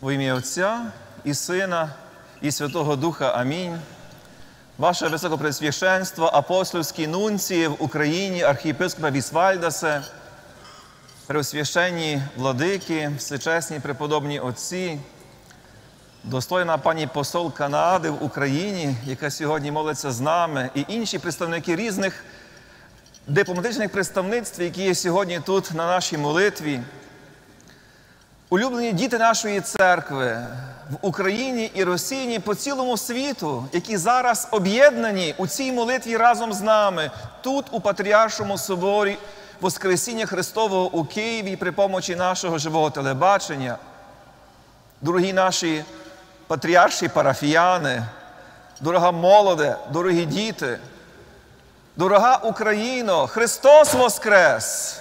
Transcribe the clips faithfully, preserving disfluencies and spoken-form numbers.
Во ім'я Отця і Сина, і Святого Духа. Амінь. Ваше Високопреосвященство, апостольські нунції в Україні, архієпископа Вісвальдасе, преосвященні владики, всечесні преподобні отці, достойна пані посол Канади в Україні, яка сьогодні молиться з нами, і інші представники різних дипломатичних представництв, які є сьогодні тут на нашій молитві. Улюблені діти нашої церкви в Україні і Росії, по цілому світу, які зараз об'єднані у цій молитві разом з нами, тут, у Патріаршому соборі Воскресіння Христового у Києві, при помочі нашого живого телебачення. Дорогі наші патріарші парафіяни, дорога молоде, дорогі діти, дорога Україно, Христос Воскрес!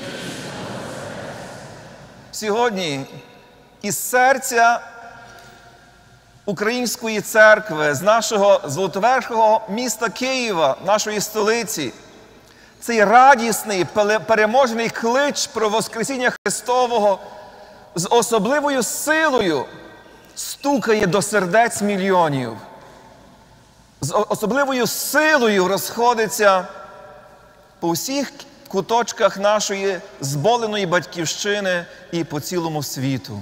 Сьогодні із серця Української церкви, з нашого золотоверхого міста Києва, нашої столиці, цей радісний, переможний клич про Воскресіння Христового з особливою силою стукає до сердець мільйонів. З особливою силою розходиться по всіх куточках нашої зболеної батьківщини і по цілому світу.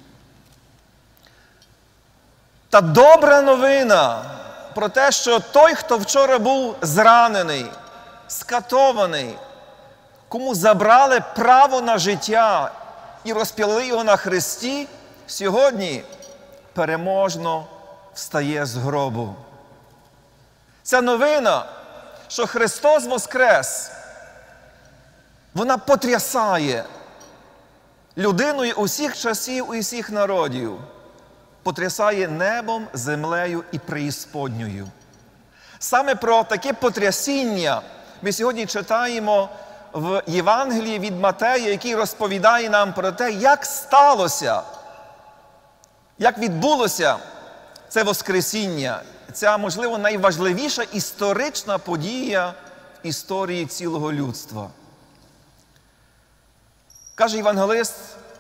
Та добра новина про те, що той, хто вчора був зранений, скатований, кому забрали право на життя і розп'яли його на хресті, сьогодні переможно встає з гробу. Ця новина, що Христос Воскрес, вона потрясає людиною усіх часів, усіх народів. Потрясає небом, землею і преісподньою. Саме про таке потрясіння ми сьогодні читаємо в Євангелії від Матея, який розповідає нам про те, як сталося, як відбулося це Воскресіння, ця, можливо, найважливіша історична подія в історії цілого людства. Каже євангелист,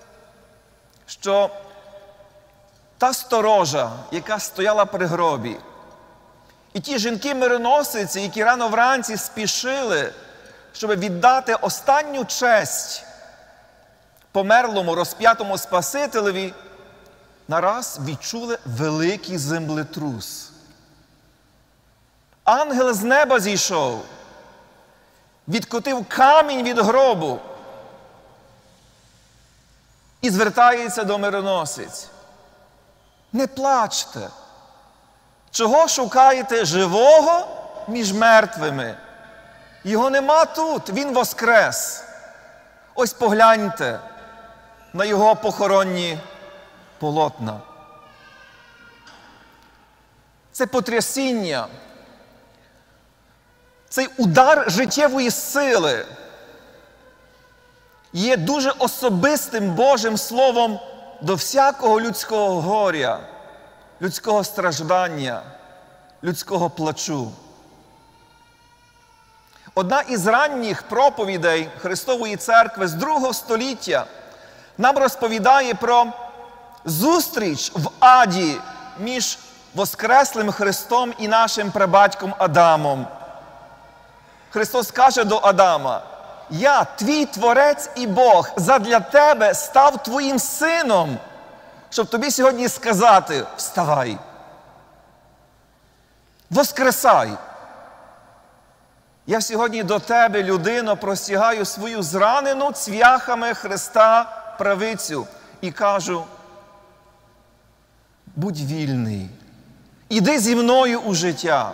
що та сторожа, яка стояла при гробі, і ті жінки-мироносиці, які рано вранці спішили, щоб віддати останню честь померлому, розп'ятому Спасителеві, нараз відчули великий землетрус. Ангел з неба зійшов, відкотив камінь від гробу і звертається до мироносиць. Не плачте. Чого шукаєте живого між мертвими? Його нема тут, він воскрес. Ось погляньте на його похоронні полотна. Це потрясіння, цей удар життєвої сили є дуже особистим Божим Словом до всякого людського горя, людського страждання, людського плачу. Одна із ранніх проповідей Христової Церкви з другого століття нам розповідає про зустріч в аді між Воскреслим Христом і нашим прабатьком Адамом. Христос каже до Адама: «Я, твій Творець і Бог, задля тебе став твоїм сином, щоб тобі сьогодні сказати: вставай, воскресай. Я сьогодні до тебе, людино, простягаю свою зранену цвяхами Христа правицю і кажу: будь вільний, іди зі мною у життя».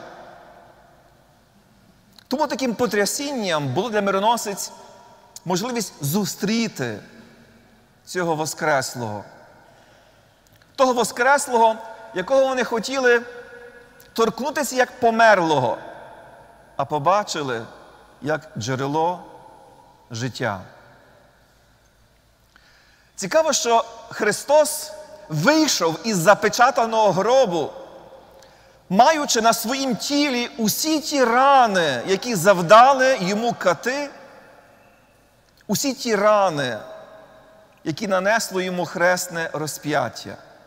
Тому таким потрясінням було для мироносиць можливість зустріти цього Воскреслого. Того Воскреслого, якого вони хотіли торкнутися як померлого, а побачили як джерело життя. Цікаво, що Христос вийшов із запечатаного гробу, маючи на своїм тілі усі ті рани, які завдали йому кати, усі ті рани, які нанесло йому хресне розп'яття.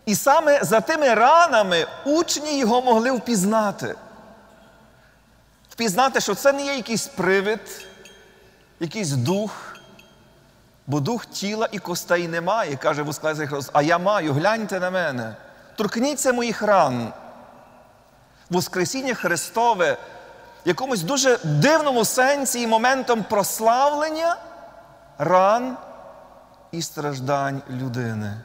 І саме за тими ранами учні його могли впізнати. Впізнати, що це не є якийсь привид, якийсь дух, бо дух тіла і костей немає, каже воскреслий Христос, а я маю, гляньте на мене, торкніться моїх ран. Воскресіння Христове в якомусь дуже дивному сенсі і моментом прославлення ран і страждань людини.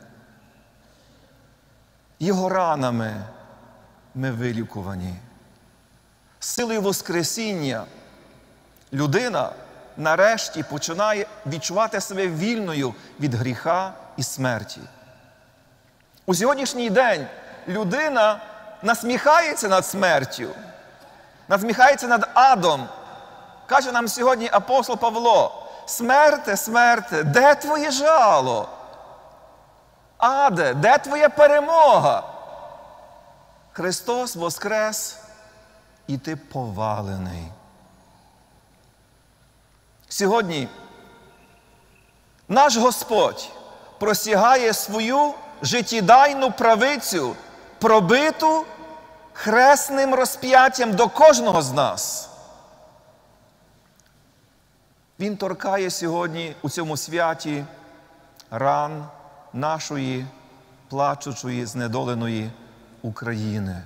Його ранами ми вилікувані. Силою Воскресіння людина нарешті починає відчувати себе вільною від гріха і смерті. У сьогоднішній день людина насміхається над смертю, насміхається над адом. Каже нам сьогодні апостол Павло: «Смерте, смерте, де твоє жало? Аде, де твоя перемога? Христос воскрес, і ти повалений». Сьогодні наш Господь простягає свою життєдайну правицю, пробиту хресним розп'яттям до кожного з нас. Він торкає сьогодні у цьому святі ран нашої плачучої, знедоленої України.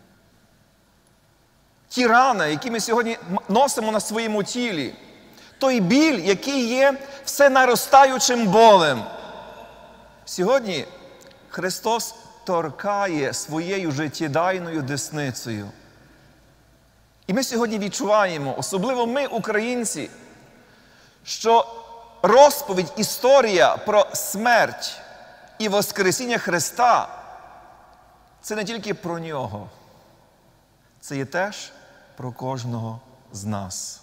Ті рани, які ми сьогодні носимо на своєму тілі, той біль, який є всенаростаючим болем. Сьогодні Христос торкає своєю життєдайною десницею. І ми сьогодні відчуваємо, особливо ми, українці, що розповідь, історія про смерть і воскресіння Христа – це не тільки про Нього, це є теж про кожного з нас.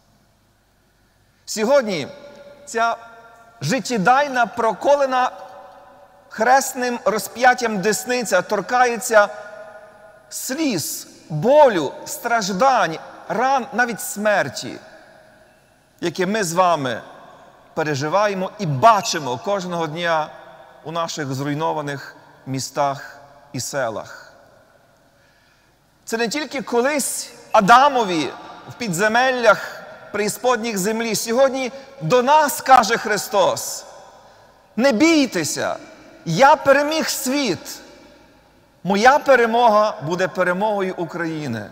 Сьогодні ця життєдайна, проколена хресним розп'яттям десниця торкається сліз, болю, страждань, ран, навіть смерті, яке ми з вами переживаємо і бачимо кожного дня у наших зруйнованих містах і селах. Це не тільки колись Адамові в підземеллях преісподніх землі. Сьогодні до нас каже Христос: «Не бійтеся, я переміг світ. Моя перемога буде перемогою України».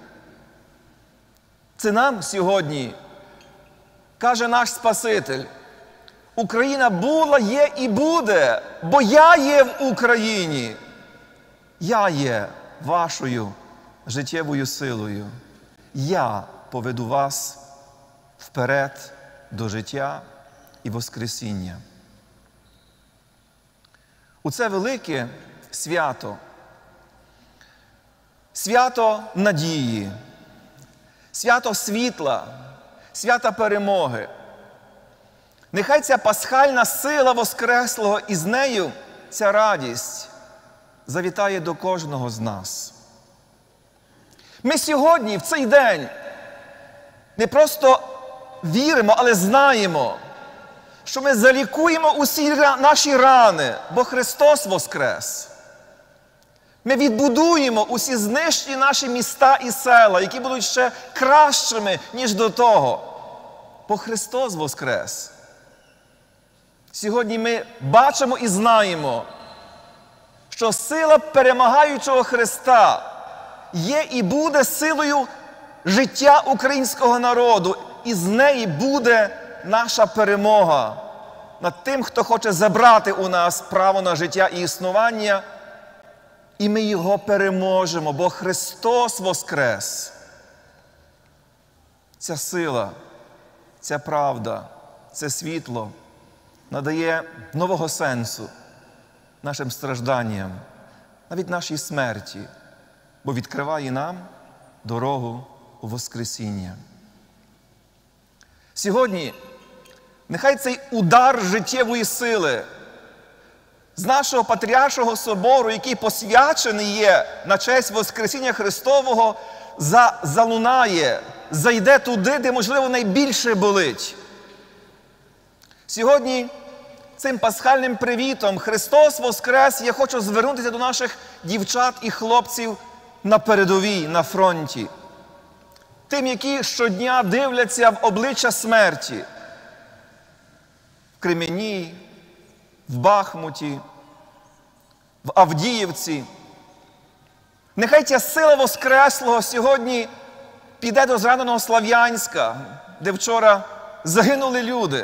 Це нам сьогодні каже наш Спаситель: Україна була, є і буде, бо я є в Україні. Я є вашою життєвою силою. Я поведу вас вперед до життя і воскресіння. У це велике свято, свято надії, свято світла, свята перемоги. Нехай ця пасхальна сила Воскреслого і з нею ця радість завітає до кожного з нас. Ми сьогодні, в цей день, не просто віримо, але знаємо, що ми залікуємо усі наші рани, бо Христос воскрес. Ми відбудуємо усі знищені наші міста і села, які будуть ще кращими, ніж до того, бо Христос воскрес. Сьогодні ми бачимо і знаємо, що сила перемагаючого Христа є і буде силою життя українського народу, і з неї буде наша перемога над тим, хто хоче забрати у нас право на життя і існування, і ми його переможемо, бо Христос воскрес. Ця сила, ця правда, це світло надає нового сенсу нашим стражданням, навіть нашій смерті, бо відкриває нам дорогу у воскресіння. Сьогодні нехай цей удар життєвої сили з нашого Патріаршого собору, який посвячений є на честь Воскресіння Христового, за, залунає, зайде туди, де, можливо, найбільше болить. Сьогодні цим пасхальним привітом «Христос Воскрес» я хочу звернутися до наших дівчат і хлопців на передовій, на фронті. Тим, які щодня дивляться в обличчя смерті. В Кремені, в Бахмуті, в Авдіївці. Нехай ця сила Воскреслого сьогодні піде до зраненого Слов'янська, де вчора загинули люди.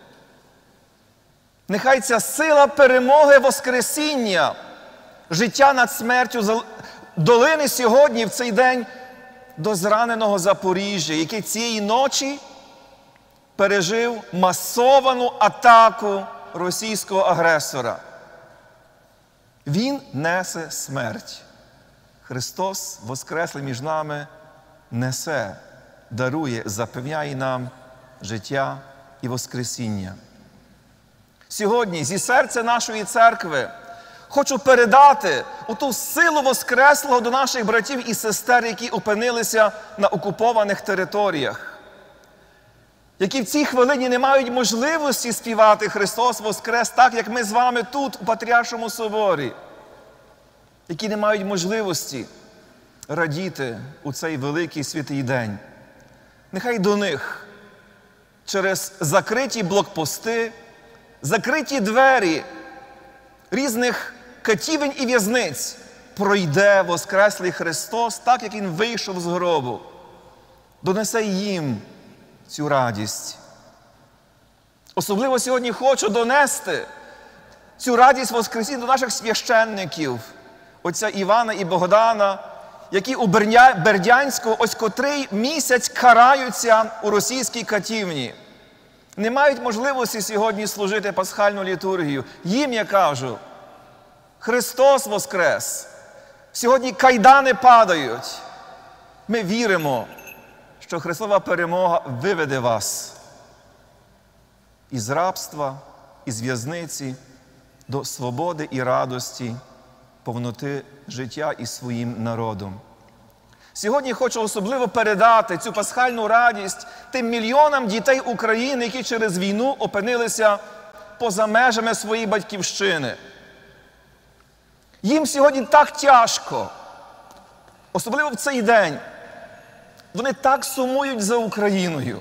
Нехай ця сила перемоги Воскресіння, життя над смертю долини сьогодні, в цей день, до зраненого Запоріжжя, який цієї ночі пережив масовану атаку російського агресора. Він несе смерть. Христос, Воскреслий між нами, несе, дарує, запевняє нам життя і Воскресіння. Сьогодні зі серця нашої церкви хочу передати оту силу Воскреслого до наших братів і сестер, які опинилися на окупованих територіях, які в цій хвилині не мають можливості співати «Христос Воскрес», так, як ми з вами тут, у Патріаршому соборі, які не мають можливості радіти у цей великий святий день. Нехай до них через закриті блокпости, закриті двері різних катівень і в'язниць пройде Воскреслий Христос, так, як Він вийшов з гробу. Донесе їм цю радість. Особливо сьогодні хочу донести цю радість Воскресіння до наших священників, отця Івана і Богдана, які у Бердянську ось котрий місяць караються у російській катівні. Не мають можливості сьогодні служити пасхальну літургію. Їм я кажу: Христос Воскрес! Сьогодні кайдани падають. Ми віримо, що Христова перемога виведе вас із рабства, із в'язниці до свободи і радості, повноти життя із своїм народом. Сьогодні хочу особливо передати цю пасхальну радість тим мільйонам дітей України, які через війну опинилися поза межами своєї батьківщини. Їм сьогодні так тяжко, особливо в цей день. Вони так сумують за Україною.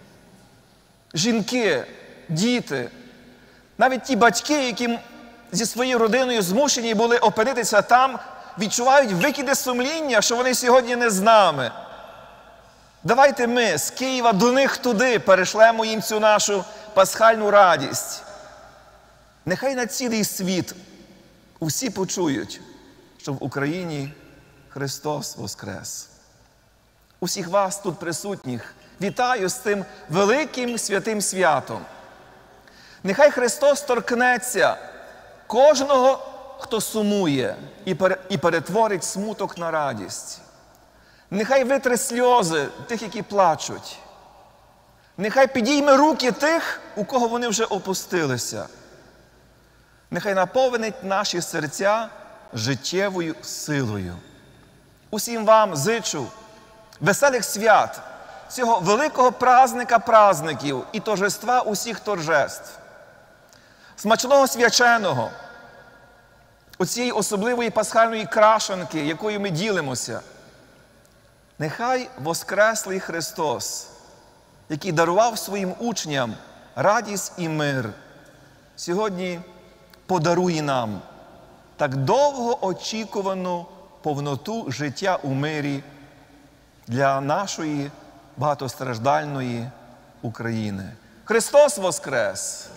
Жінки, діти, навіть ті батьки, які зі своєю родиною змушені були опинитися там, відчувають викиди сумління, що вони сьогодні не з нами. Давайте ми з Києва до них туди перешлемо їм цю нашу пасхальну радість. Нехай на цілий світ усі почують, що в Україні Христос Воскрес. Усіх вас тут присутніх вітаю з цим великим святим святом. Нехай Христос торкнеться кожного, хто сумує, і перетворить смуток на радість. Нехай витре сльози тих, які плачуть. Нехай підійме руки тих, у кого вони вже опустилися. Нехай наповнить наші серця життєвою силою. Усім вам зичу веселих свят, цього великого празника празників і торжества усіх торжеств. Смачного свяченого, оцієї особливої пасхальної крашанки, якою ми ділимося. Нехай Воскреслий Христос, який дарував своїм учням радість і мир, сьогодні подарує нам так довго очікувану повноту життя у мирі для нашої багатостраждальної України. Христос Воскрес!